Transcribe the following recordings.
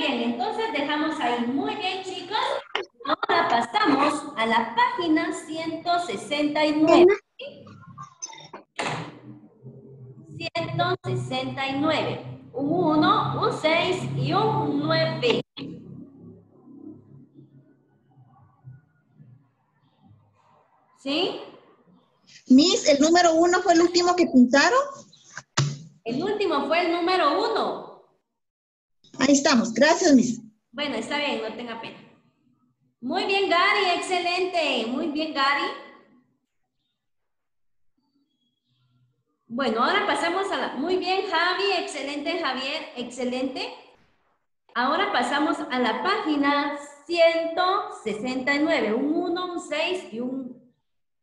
bien, entonces dejamos ahí. Muy bien, chicos. Ahora pasamos a la página 169. 169. Un 1, un 6 y un 9. ¿Sí? Miss, ¿el número 1 fue el último que pintaron? El último fue el número 1. Ahí estamos. Gracias, Miss. Bueno, está bien, no tenga pena. Muy bien, Gary, excelente. Muy bien, Gary. Bueno, ahora pasamos a la... Muy bien, Javi, excelente, Javier, excelente. Ahora pasamos a la página 169. Un 1, un 6 y un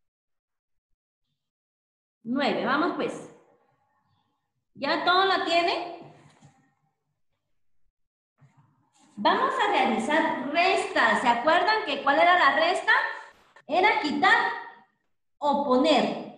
9. Vamos pues. ¿Ya todo lo tiene? Vamos a realizar restas. ¿Se acuerdan que cuál era la resta? Era quitar o poner.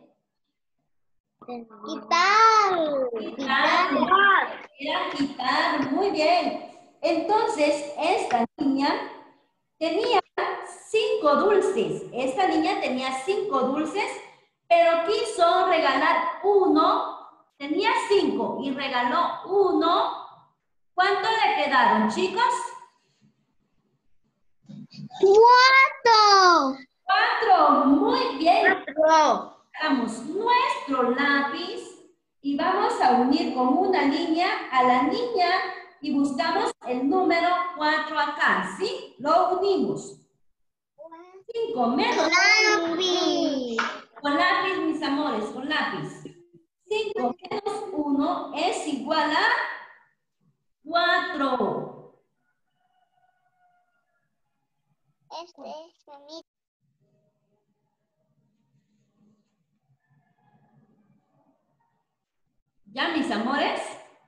Era quitar. Muy bien. Entonces, esta niña tenía 5 dulces. Esta niña tenía 5 dulces, pero quiso regalar uno. Tenía 5 y regaló uno. ¿Cuánto le quedaron, chicos? 4. 4. Muy bien. 4. Sacamos nuestro lápiz y vamos a unir con una línea a la niña y buscamos el número 4 acá, ¿sí? Lo unimos. 5 menos. Con lápiz, mis amores, con lápiz. 5 menos 1 es igual a 4. ¿Ya, mis amores?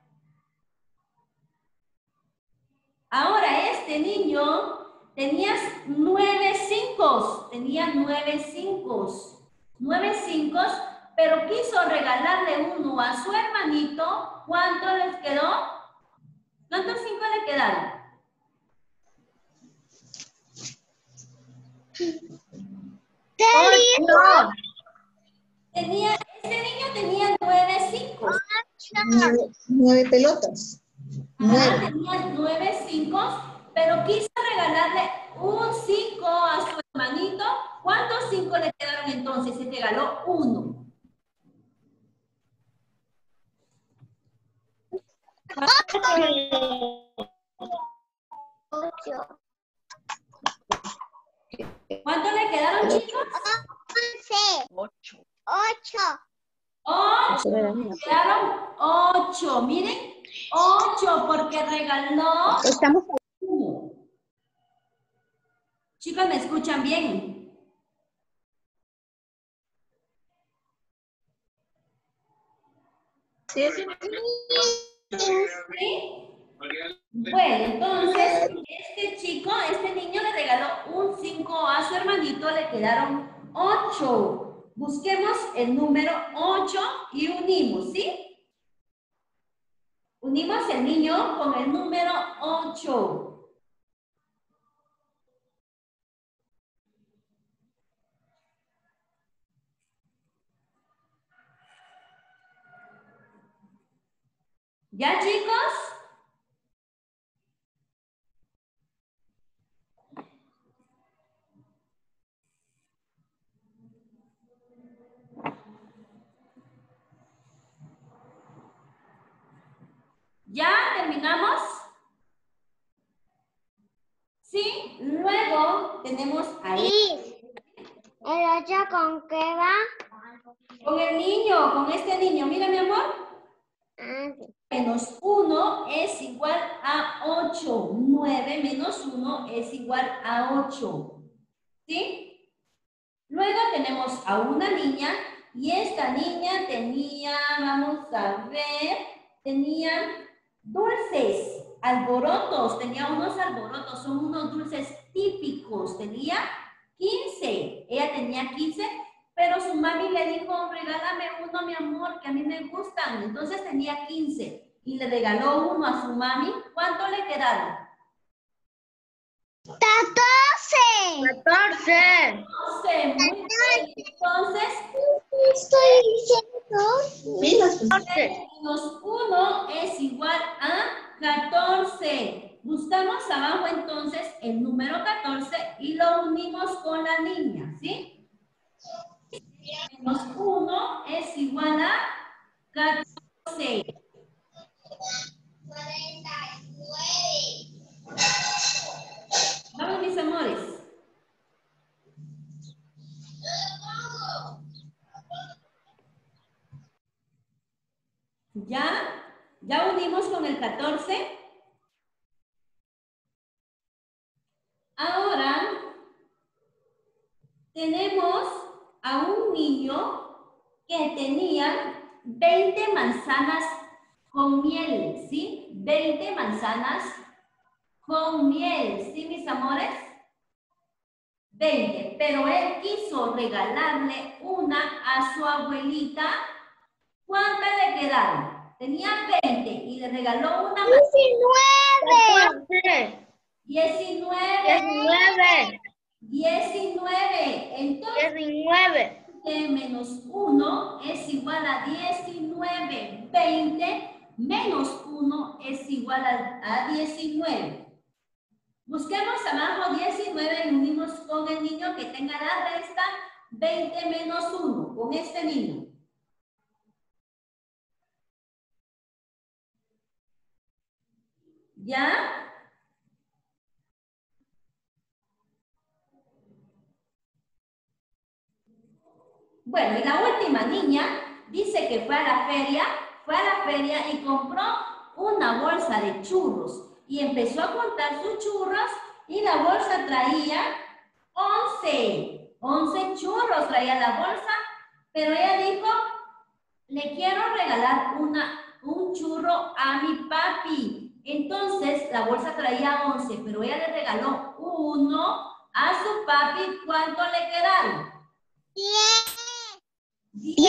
Ahora este niño tenía 9 5. Tenía 9 5. 9 5, pero quiso regalarle uno a su hermanito. ¿Cuánto les quedó? ¿Cuántos 5 le quedaron? Este niño tenía 9 5. 9 pelotas. Ajá, 9. tenía 9 5, pero quiso regalarle un 5 a su hermanito. ¿Cuántos 5 le quedaron entonces? Se regaló uno. 8. ¿Cuánto le quedaron, chicos? 11. 8. 8. Le quedaron 8. Miren, 8 porque regaló Estamos. uno. Chicos, ¿me escuchan bien? Sí, sí. ¿Sí? Bueno, entonces, este chico, este niño le regaló un 5 a su hermanito, le quedaron 8. Busquemos el número 8 y unimos, ¿sí? Unimos el niño con el número 8. ¿Ya, chicos? ¿Ya terminamos? Sí, luego tenemos ahí. ¿El 8 con qué va? Con el niño, con este niño. Mira, mi amor. Menos 1 es igual a 8. 9 menos 1 es igual a 8. ¿Sí? Luego tenemos a una niña y esta niña tenía, vamos a ver, tenía dulces, alborotos, tenía unos alborotos, son unos dulces típicos, tenía 15, ella tenía 15, pero su mami le dijo, regálame uno, mi amor, que a mí me gustan, entonces tenía 15 y le regaló uno a su mami. ¿Cuánto le quedaron? 14. 14, muy bien. Entonces, Estoy diciendo. menos 1 es igual a 14. Buscamos abajo entonces el número 14 y lo unimos con la niña, ¿sí? Menos 1 es igual a 14. Vamos, mis amores. ¿Ya unimos con el 14? Ahora tenemos a un niño que tenía 20 manzanas con miel, ¿sí? 20 manzanas con miel, ¿sí, mis amores? 20, pero él quiso regalarle una a su abuelita. ¿Cuántas le quedaron? Tenía 20 y le regaló una más. 19. 19. 19. Entonces, 19. 20 menos 1 es igual a 19. 20 menos 1 es igual a 19. Busquemos abajo 19 y unimos con el niño que tenga la resta 20 menos 1, con este niño. ¿Ya? Bueno, y la última niña dice que fue a la feria y compró una bolsa de churros y empezó a contar sus churros y la bolsa traía 11 churros traía la bolsa, pero ella dijo, le quiero regalar un churro a mi papi. Entonces, la bolsa traía 11, pero ella le regaló uno a su papi. ¿Cuánto le quedaron? 10.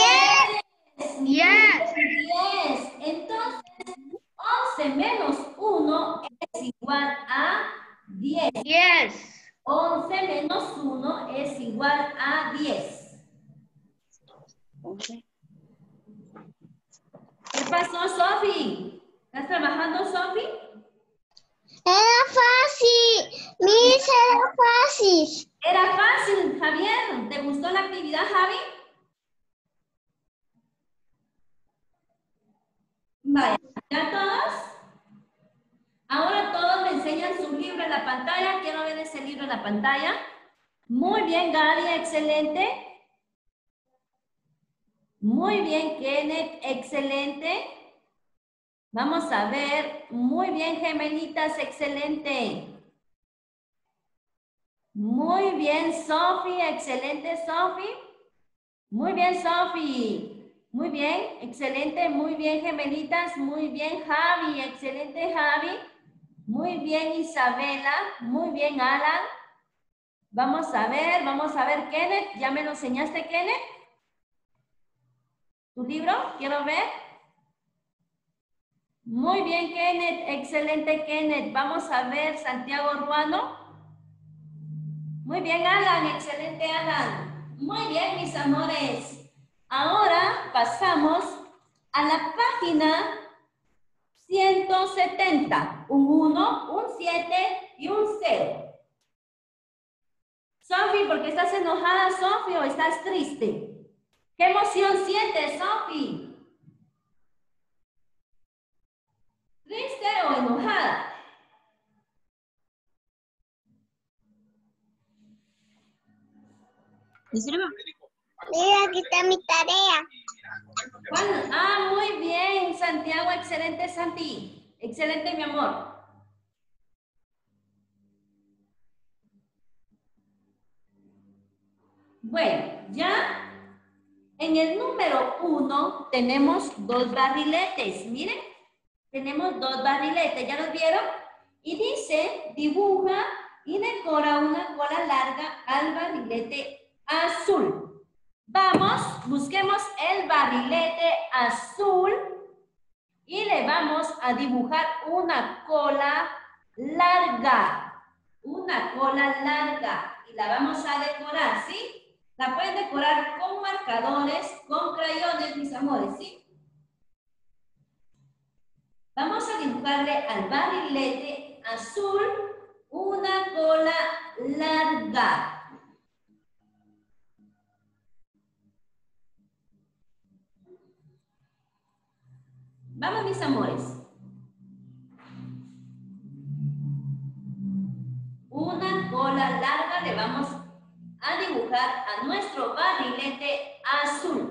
10. Entonces, 11 menos 1 es igual a 10. 11 menos 1 es igual a 10. ¿Qué pasó, Sofi? ¿Estás trabajando, Sofi? Era fácil. Miss, era fácil. Era fácil, Javier. ¿Te gustó la actividad, Javi? Vaya, ¿ya todos? Ahora todos me enseñan su libro en la pantalla. Quiero ver ese libro en la pantalla. Muy bien, Gaby, excelente. Muy bien, Kenneth, excelente. Vamos a ver. Muy bien, gemelitas, excelente. Muy bien, Sofi, excelente, Sofi. Muy bien, Sofi. Muy bien, excelente, muy bien, gemelitas. Muy bien, Javi, excelente, Javi. Muy bien, Isabela. Muy bien, Alan. Vamos a ver, Kenneth. ¿Ya me lo enseñaste, Kenneth? ¿Tu libro? Quiero ver. Muy bien, Kenneth. Excelente, Kenneth. Vamos a ver, Santiago Ruano. Muy bien, Alan. Excelente, Alan. Muy bien, mis amores. Ahora pasamos a la página 170. Un 1, un 7 y un 0. Sofi, ¿por qué estás enojada, Sofi, o estás triste? ¿Qué emoción sientes, Sofi? ¿Triste o enojada? Mira, aquí está mi tarea. ¿Cuál? Ah, muy bien, Santiago, excelente, Santi. Excelente, mi amor. Bueno, ya en el número 1 tenemos 2 barriletes. Miren, tenemos 2 barriletes, ¿ya los vieron? Y dice, dibuja y decora una cola larga al barrilete azul. Vamos, busquemos el barrilete azul y le vamos a dibujar una cola larga. una cola larga y la vamos a decorar, ¿sí? La pueden decorar con marcadores, con crayones, mis amores, ¿sí? Vamos a dibujarle al barrilete azul una cola larga. Vamos, mis amores. Una cola larga le vamos a dibujar a nuestro barrilete azul.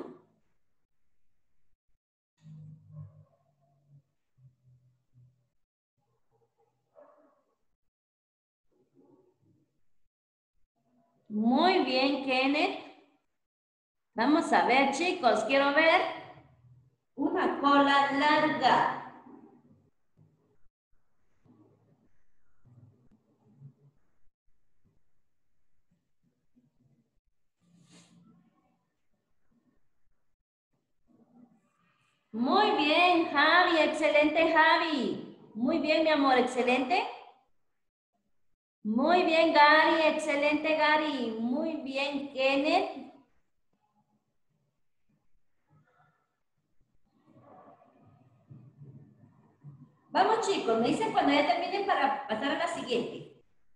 Muy bien, Kenneth. Vamos a ver, chicos, quiero ver una cola larga. Muy bien, Javi, excelente, Javi. Muy bien, mi amor, excelente. Muy bien, Gary, excelente, Gary. Muy bien, Kenneth. Vamos, chicos, me dicen cuando ya terminen para pasar a la siguiente.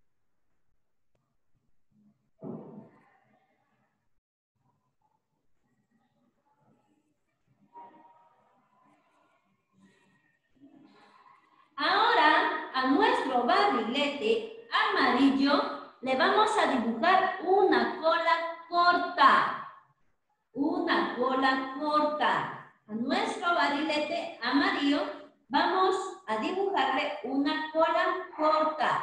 Ahora, a nuestro barrilete amarillo le vamos a dibujar una cola corta. Una cola corta. A nuestro barrilete amarillo vamos a dibujarle una cola corta.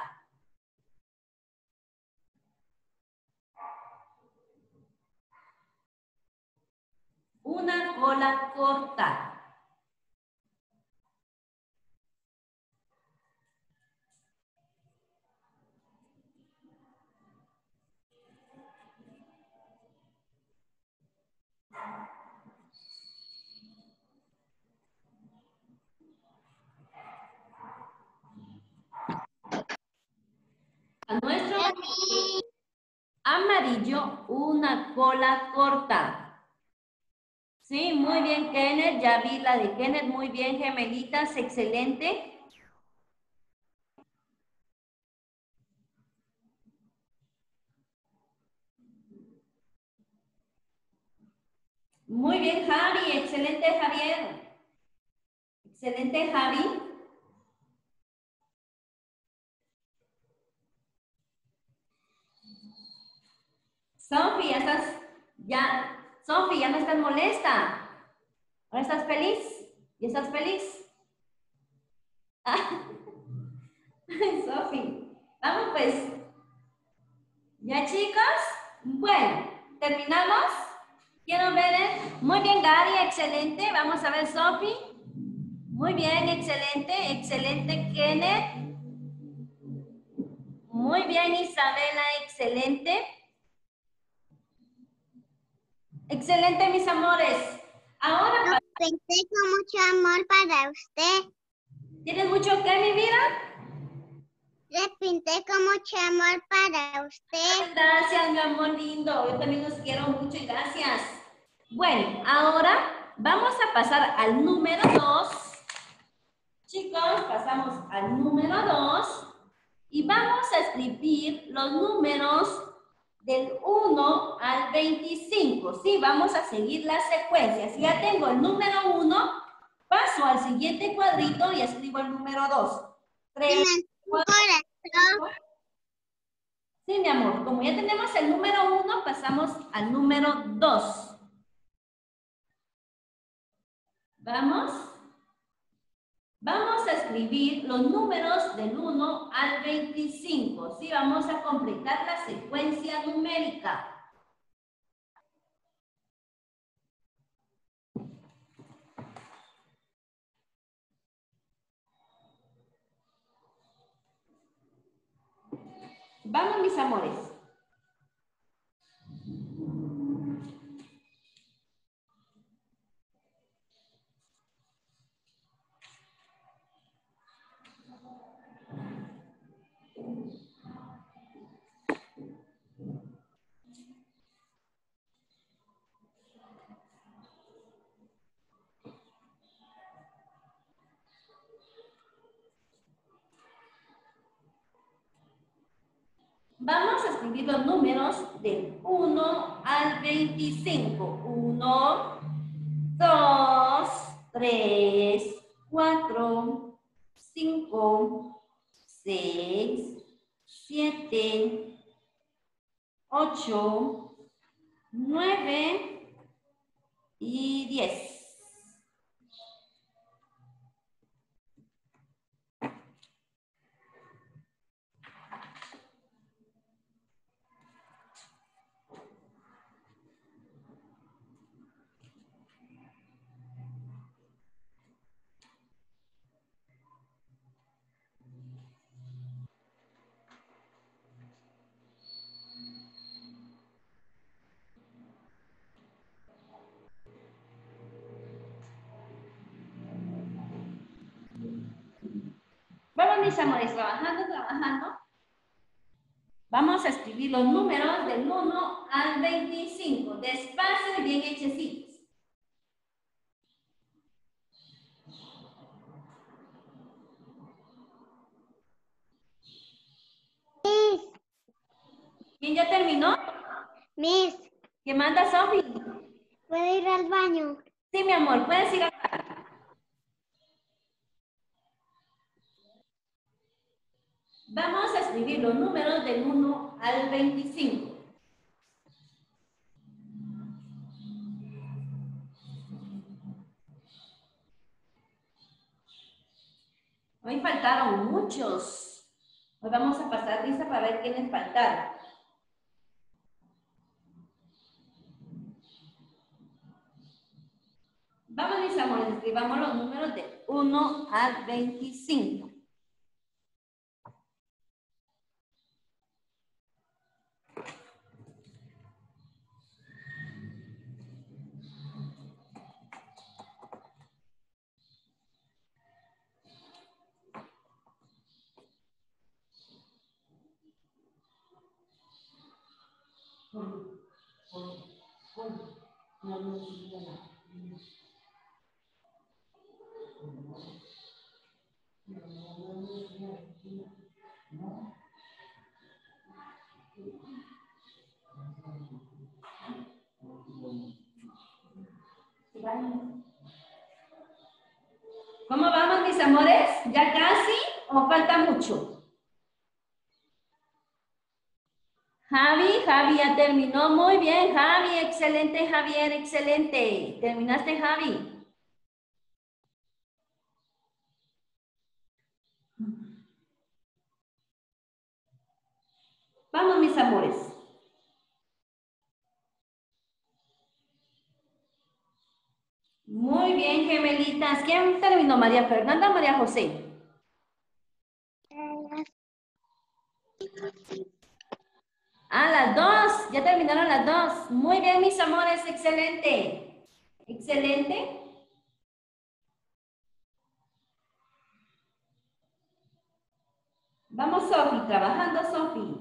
Una cola corta. A nuestro amarillo, una cola corta. Sí, muy bien, Kenneth. Ya vi la de Kenneth. Muy bien, gemelitas. Excelente. Muy bien, Javi. Excelente, Javier. Excelente, Javi. Sofi, Sofi, ya no estás molesta. ¿Ahora estás feliz? ¿Y estás feliz? Ah, Sofi. Vamos pues. ¿Ya, chicos? Bueno, ¿terminamos? ¿Quiero ver? Muy bien, Gary, excelente. Vamos a ver, Sofi. Muy bien, excelente. Excelente, Kenneth. Muy bien, Isabela, excelente. Excelente, mis amores. Ahora... Lo pinté con mucho amor para usted. ¿Tienes mucho que, mi vida? Le pinté con mucho amor para usted. Gracias, mi amor lindo. Yo también los quiero mucho y gracias. Bueno, ahora vamos a pasar al número 2. Chicos, pasamos al número 2 y vamos a escribir los números del 1 al 25. Sí, vamos a seguir la secuencia. Si ya tengo el número 1, paso al siguiente cuadrito y escribo el número 2. 3, 4, 5. Sí, mi amor, como ya tenemos el número 1, pasamos al número 2. ¿Vamos? Vamos a escribir los números del 1 al 25. Sí, vamos a completar la secuencia numérica. Vamos, mis amores. Vamos a escribir los números del 1 al 25. 1, 2, 3, 4, 5, 6, 7, 8, 9 y 10. Vamos, mis amores, trabajando. Vamos a escribir los números del 1 al 25. Despacio y bien hechecitos. Miss. ¿Quién ya terminó? Miss. ¿Qué manda, Sofi? ¿Puedo ir al baño? Sí, mi amor, puedes ir al baño. Vamos a escribir los números del 1 al 25. Hoy faltaron muchos. Hoy vamos a pasar lista para ver quiénes faltaron. Vamos, mis amores, escribamos los números de 1 al 25. ¿Cómo vamos, mis amores? ¿Ya casi o falta mucho? Javi ya terminó. Muy bien, Javi, excelente, Javier, excelente. ¿Terminaste, Javi? Vamos, mis amores. Muy bien, gemelitas. ¿Quién terminó? ¿María Fernanda o María José? Las dos. Ya terminaron las dos. Muy bien, mis amores. Excelente. Excelente. Vamos, Sofi. Trabajando, Sofi.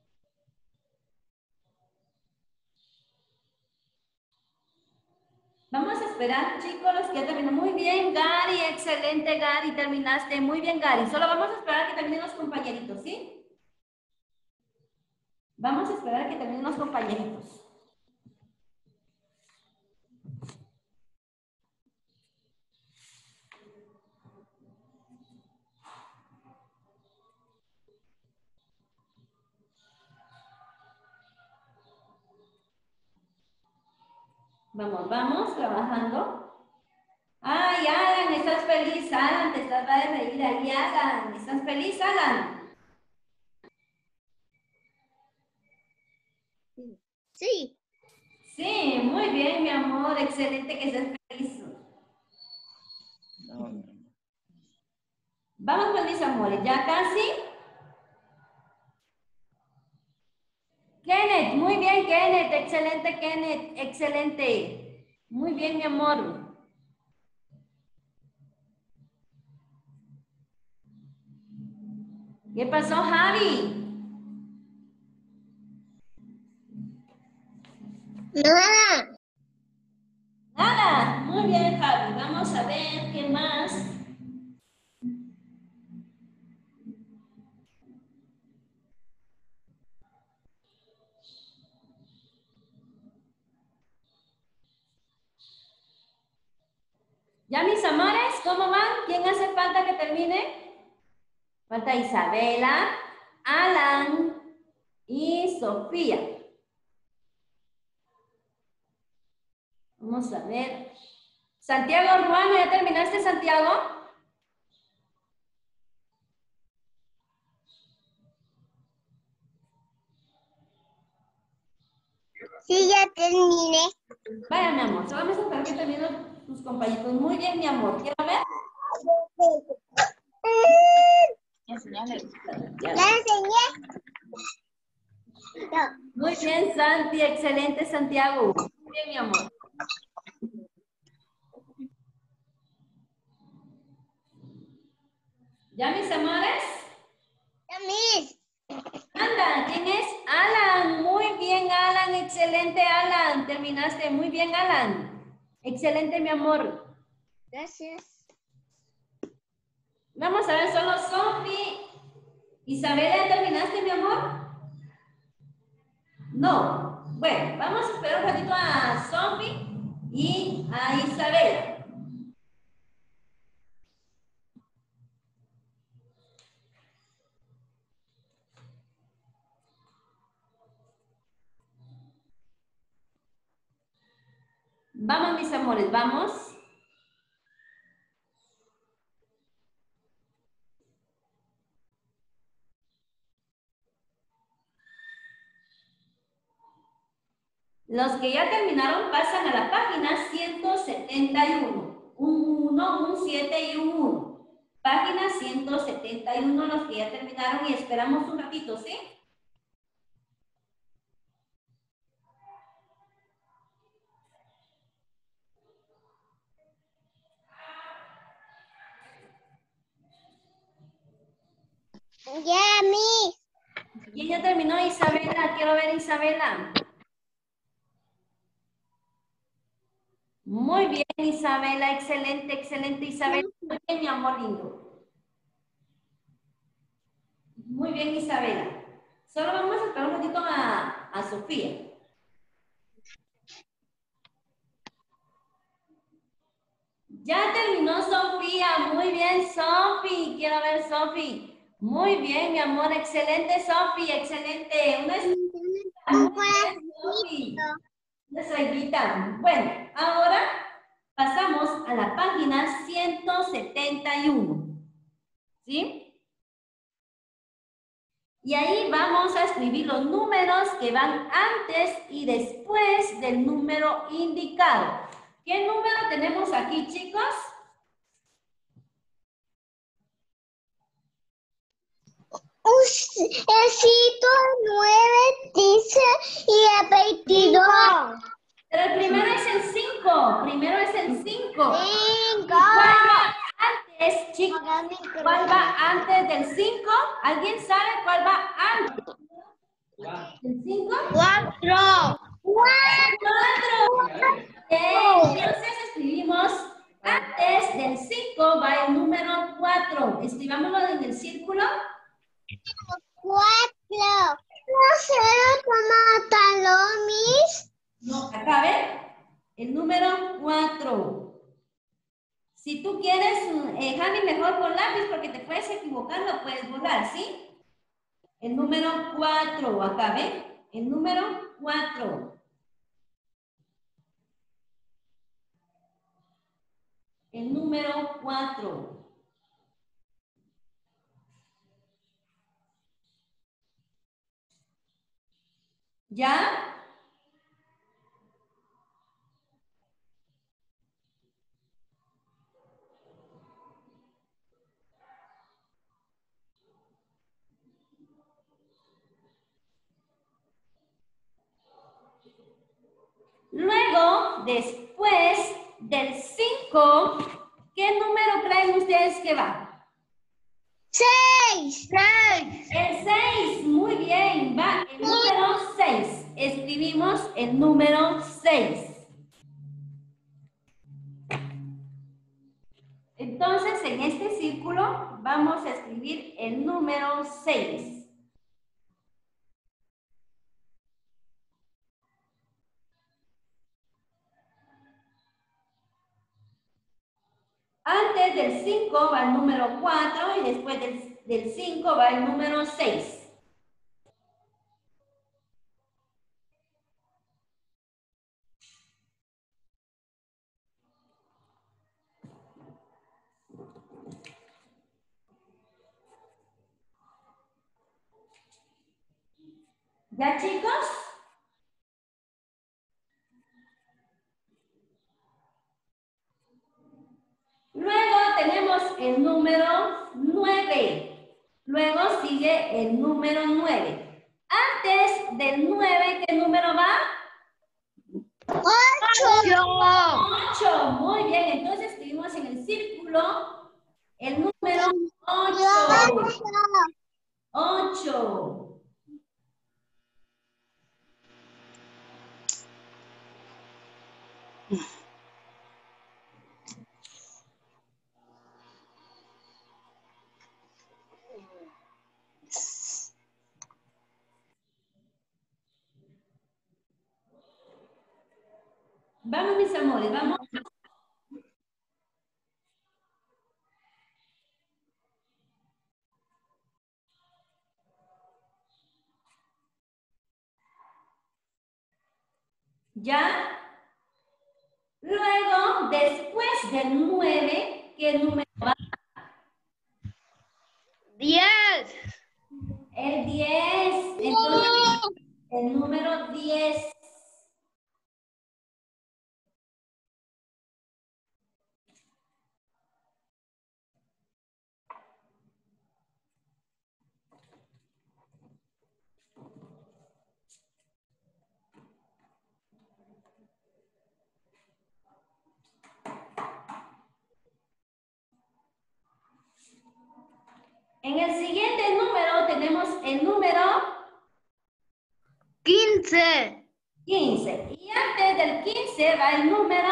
Vamos a esperar, chicos, los que ya terminaron. Muy bien, Gary. Excelente, Gary. Terminaste. Muy bien, Gary. Solo vamos a esperar a que terminen los compañeritos, ¿sí? Vamos a esperar a que terminen los compañeritos. Vamos, trabajando. Ay, Alan, ¿estás feliz? Alan, te estás de reír ahí, Alan. ¿Estás feliz, Alan? Sí. Sí, muy bien, mi amor. Excelente que estés feliz. Vamos con mis amores, ¿ya casi? Kenneth, muy bien, Kenneth. Excelente, Kenneth. Excelente. Muy bien, mi amor. ¿Qué pasó, Javi? Nada. Nada. Muy bien, Javi. Vamos a ver qué más. ¿Ya, mis amores? ¿Cómo van? ¿Quién hace falta que termine? Falta Isabela, Alan y Sofía. Vamos a ver. Santiago Ruano, ¿ya terminaste, Santiago? Sí, ya terminé. Vaya, mi amor, vamos a esperar que terminen tus compañitos. Muy bien, mi amor. ¿Quiero ver? ¿La enseñé? No. Muy bien, Santi. Excelente, Santiago. Muy bien, mi amor. ¿Ya, mis amores? Ya, Miss. Anda, ¿quién es? Alan. Muy bien, Alan. Excelente, Alan. Terminaste. Muy bien, Alan. Excelente, mi amor. Gracias. Vamos a ver, solo Sofi. Isabela, ¿ya terminaste, mi amor? No. Bueno, vamos a esperar un ratito a Sofi y a Isabela. Vamos, mis amores, vamos. Los que ya terminaron pasan a la página 171. Un 1, un 7 y un 1. Página 171, los que ya terminaron y esperamos un ratito, ¿sí? Ya, Miss. ¿Quién ya terminó? Isabela, quiero ver Isabela. Muy bien, Isabela, excelente, excelente, Isabela. Muy bien, mi amor lindo. Muy bien, Isabela. Solo vamos a esperar un ratito a Sofía. Ya terminó Sofía. Muy bien, Sofi. Quiero ver, Sofi. Muy bien, mi amor. Excelente, Sofi. Excelente. Una estrellita. Muy bien, Sofi. Una estrellita. Bueno, ahora pasamos a la página 171. ¿Sí? Y ahí vamos a escribir los números que van antes y después del número indicado. ¿Qué número tenemos aquí, chicos? El 9 dice y el 22. Pero el primero es el 5. Primero es el 5. 5. ¿Cuál va antes, chicos? ¿Cuál va antes del 5? ¿Alguien sabe cuál va antes del 5? 4. 4. Entonces escribimos antes del 5 va el número 4. Escribámoslo en el círculo. 4. No sé cómo talón, Miss. No, acá ven. El número 4. Si tú quieres, Javi, mejor con lápiz porque te puedes equivocar, lo puedes borrar, ¿sí? El número 4, acá ven. El número 4. El número 4. ¿Ya? Luego, después del 5, ¿qué número creen ustedes que va? 6. El 6, muy bien, va el número 6. Escribimos el número 6. Entonces, en este círculo vamos a escribir el número 6. del 5 va el número 4 y después del 5 va el número 6. ¿Ya, chicos? Luego tenemos el número 9. Luego sigue el número 9. Antes del 9, ¿qué número va? 8. 8. Muy bien, entonces escribimos en el círculo el número 8. 8. Vamos, mis amores, vamos. ¿Ya? Luego, después del 9, ¿qué número va? 10. El 10. Entonces, el número 10. En el siguiente número tenemos el número 15. 15. Y antes del 15 va el número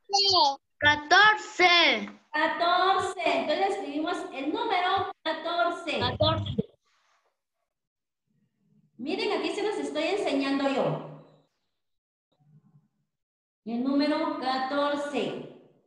14. 14. Entonces escribimos el número 14. Miren, aquí se los estoy enseñando yo. El número 14.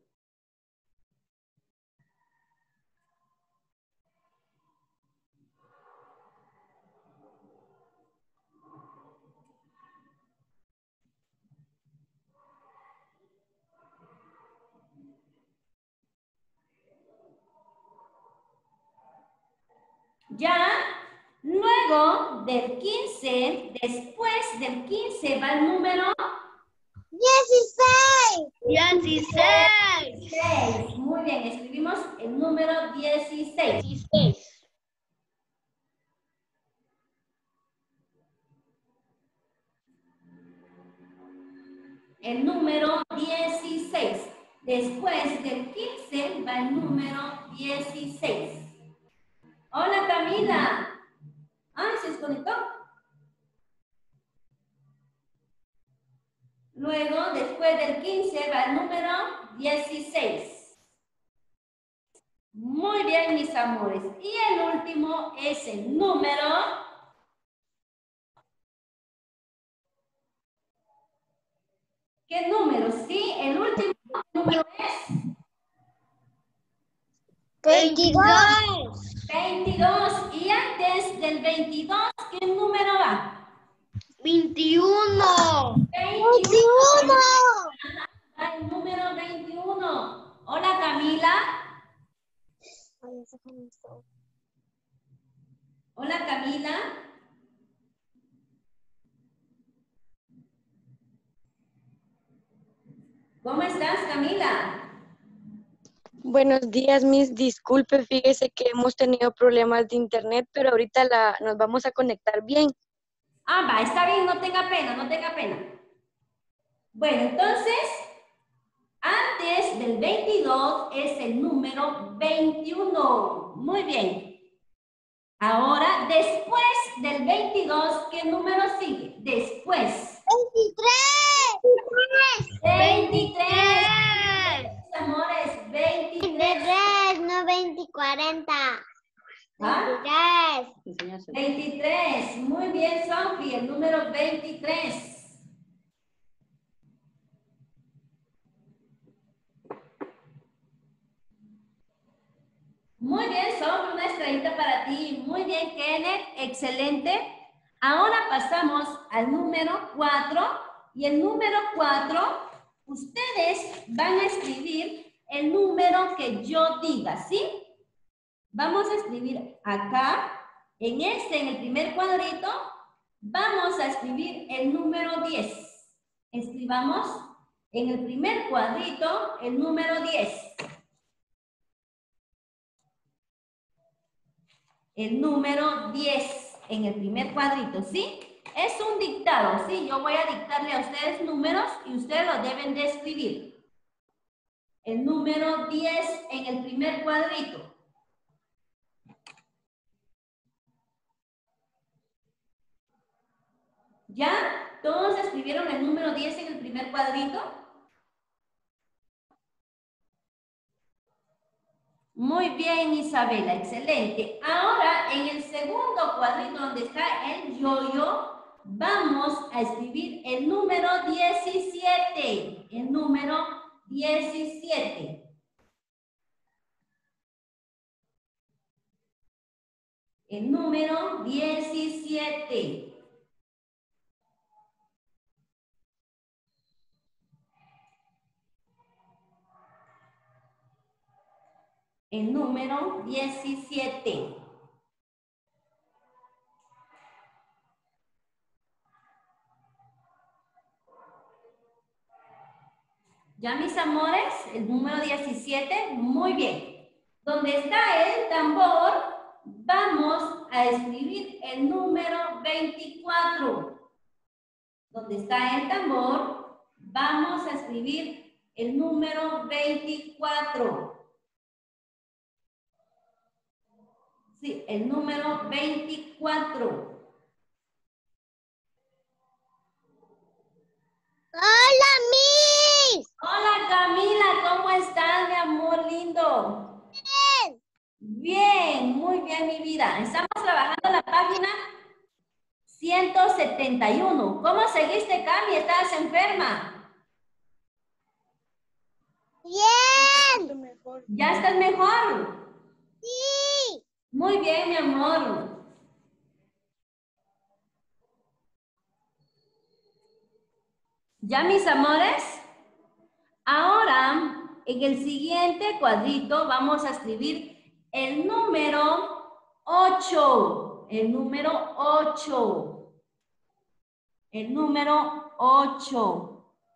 Ya, luego del 15, después del 15 va el número 16. 16. Muy bien, escribimos el número 16. El número 16. Después del 15 va el número 16. Hola, Camila. Ay, se desconectó. Luego, después del 15 va el número 16. Muy bien, mis amores. Y el último es el número... ¿Qué número? Sí, el último número es 22. 22. Y antes del 22, ¿qué número va? 21. 21. Va el número 21. Hola, Camila. Hola, Camila. ¿Cómo estás, Camila? Buenos días, Miss. Disculpe, fíjese que hemos tenido problemas de internet, pero ahorita nos vamos a conectar bien. Ah, va, está bien, no tenga pena, no tenga pena. Bueno, entonces, antes del 22 es el número 21. Muy bien. Ahora, después del 22, ¿qué número sigue? Después. 23. Amores, 23. 23, no 2040. ¿Ah? 23. 23. Muy bien, Sophie, el número 23. Muy bien, Son, una estrellita para ti. Muy bien, Kenneth, excelente. Ahora pasamos al número 4. Y el número 4, ustedes van a escribir el número que yo diga, ¿sí? Vamos a escribir acá, en el primer cuadrito, vamos a escribir el número 10. Escribamos en el primer cuadrito el número 10. El número 10 en el primer cuadrito, ¿sí? Es un dictado, ¿sí? Yo voy a dictarle a ustedes números y ustedes lo deben de escribir. El número 10 en el primer cuadrito. ¿Ya? ¿Todos escribieron el número 10 en el primer cuadrito? Muy bien, Isabela, excelente. Ahora, en el segundo cuadrito donde está el yo-yo, vamos a escribir el número 17. El número 17. El número 17. El número 17. ¿Ya, mis amores? El número 17, muy bien. Donde está el tambor, vamos a escribir el número 24. Donde está el tambor, vamos a escribir el número 24. Sí, el número 24. Hola, Miss. Hola, Camila, ¿cómo estás, mi amor lindo? Bien. Bien, muy bien, mi vida. Estamos trabajando en la página 171. ¿Cómo seguiste, Cami? ¿Estabas enferma? Bien. ¿Ya estás mejor? Sí. Muy bien, mi amor. ¿Ya, mis amores? Ahora, en el siguiente cuadrito vamos a escribir el número 8. El número 8. El número 8.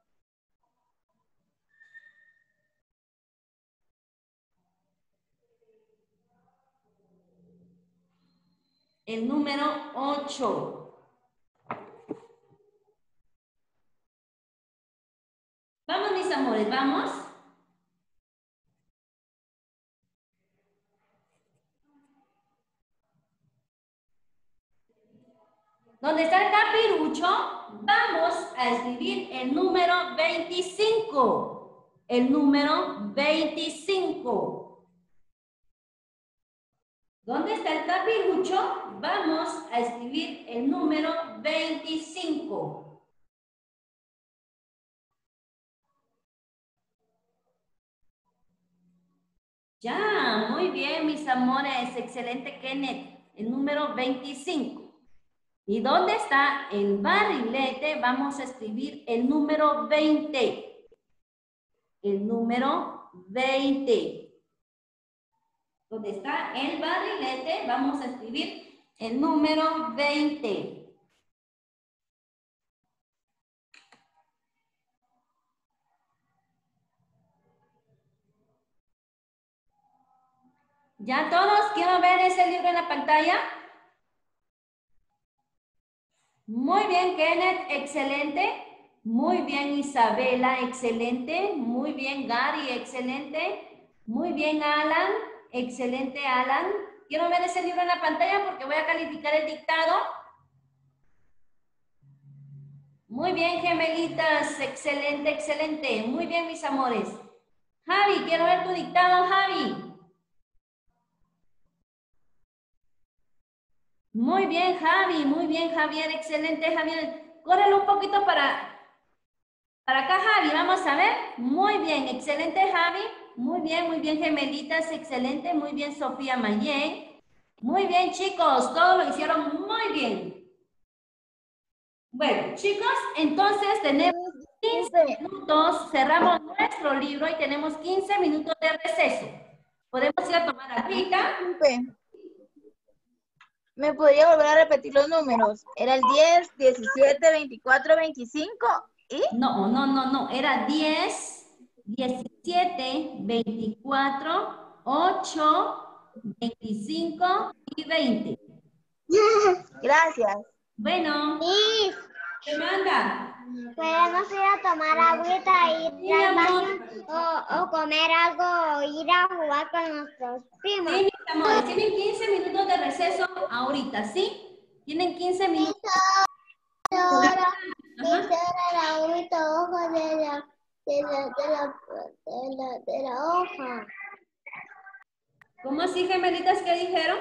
El número 8. Vamos, mis amores, vamos. Donde está el capirucho, vamos a escribir el número 25. El número 25. ¿Dónde está el capirucho? Vamos a escribir el número 25. Ya, muy bien, mis amores. Excelente, Kenneth. El número 25. ¿Y dónde está el barrilete? Vamos a escribir el número 20. El número 20. ¿Dónde está el barrilete? Vamos a escribir el número 20. ¿Ya todos quiero ver ese libro en la pantalla? Muy bien, Kenneth, excelente. Muy bien, Isabela, excelente. Muy bien, Gary, excelente. Muy bien, Alan, excelente, Alan. Quiero ver ese libro en la pantalla porque voy a calificar el dictado. Muy bien, gemelitas, excelente, excelente. Muy bien, mis amores. Javi, quiero ver tu dictado, Javi. Muy bien, Javi, muy bien, Javier, excelente, Javier. Córrelo un poquito para Para acá, Javi, vamos a ver. Muy bien, excelente, Javi. Muy bien, gemelitas, excelente. Muy bien, Sofía Mayen. Muy bien, chicos, todos lo hicieron muy bien. Bueno, chicos, entonces tenemos 15 minutos, cerramos nuestro libro y tenemos 15 minutos de receso. Podemos ir a tomar agüita. ¿Me podría volver a repetir los números? Era el 10, 17, 24, 25 y... No. Era 10, 17, 24, 8, 25 y 20. Gracias. Bueno, Miss, ¿qué manda? podemos ir a tomar agüita, ir al baño o comer algo o ir a jugar con nuestros primos. Sí, mis amores, tienen 15 minutos de receso ahorita, ¿sí? Tienen 15 minutos. Ahora, Ajá. la agüita hoja de la hoja. ¿Cómo así, gemelitas, qué dijeron?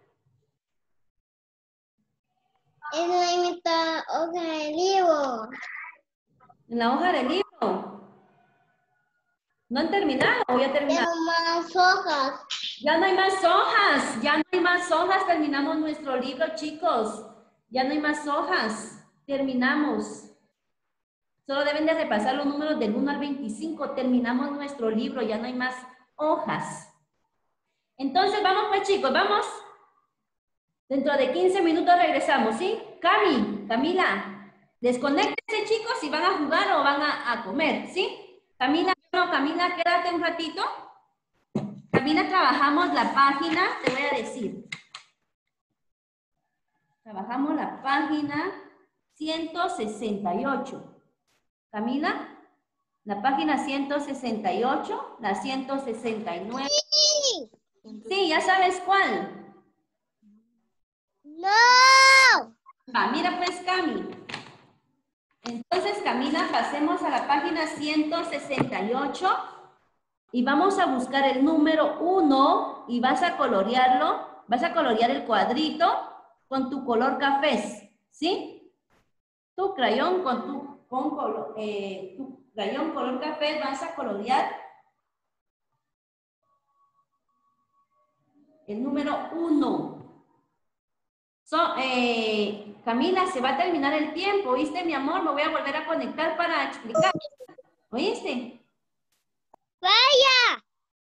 Es la mitad hoja del libro. En la hoja del libro. ¿No han terminado o ya terminaron? Tengo más hojas. Ya no hay más hojas, ya no hay más hojas, terminamos nuestro libro, chicos. Ya no hay más hojas, terminamos. Solo deben de repasar los números del 1 al 25, terminamos nuestro libro, ya no hay más hojas. Entonces, vamos pues chicos, vamos. Dentro de 15 minutos regresamos, ¿sí? Camila, desconéctense chicos y van a jugar o van a comer, ¿sí? Camila, quédate un ratito. Camila, trabajamos la página, te voy a decir. Trabajamos la página 168. Camila, la página 168, la 169. Sí. Sí, ya sabes cuál. No. Va, mira pues, Cami. Entonces, Camila, pasemos a la página 168 y vamos a buscar el número 1 y vas a colorearlo, vas a colorear el cuadrito con tu color café, ¿sí? Tu crayón con tu crayón color café vas a colorear el número 1. Camila, se va a terminar el tiempo, ¿oíste, mi amor? Me voy a volver a conectar para explicar. ¿Oíste? Vaya.